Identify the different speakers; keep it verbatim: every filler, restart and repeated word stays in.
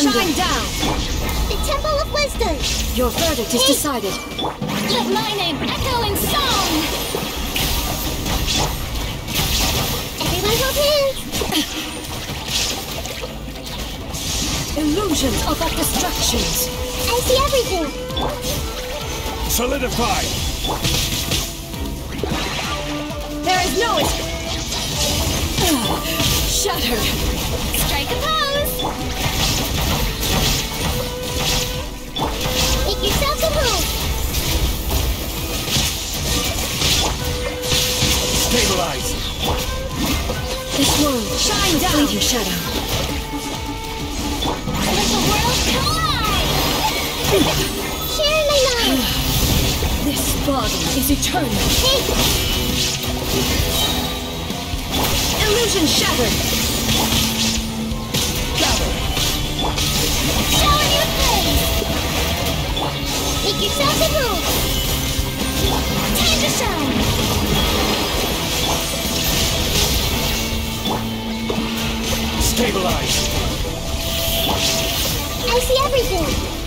Speaker 1: thunder.
Speaker 2: Shine down.
Speaker 3: The Temple of Wisdom.
Speaker 1: Your verdict is decided.
Speaker 3: Let my name echo in song. Everyone hold hands.
Speaker 1: Illusions of our destructions.
Speaker 3: I see everything.
Speaker 4: Solidify.
Speaker 2: There is no escape.
Speaker 1: Shattered.
Speaker 3: Strike a pose. Make yourself a move.
Speaker 4: Stabilize.
Speaker 1: This world
Speaker 2: Shine
Speaker 1: will
Speaker 2: down.
Speaker 1: fade your shadow.
Speaker 3: Let the world collide. Share my mind.
Speaker 1: This body is eternal.
Speaker 3: Hey,
Speaker 1: Illusion shattered.
Speaker 4: Gather.
Speaker 3: show a new face. Make yourself a move. Time to shine.
Speaker 4: Stabilize.
Speaker 3: I see everything.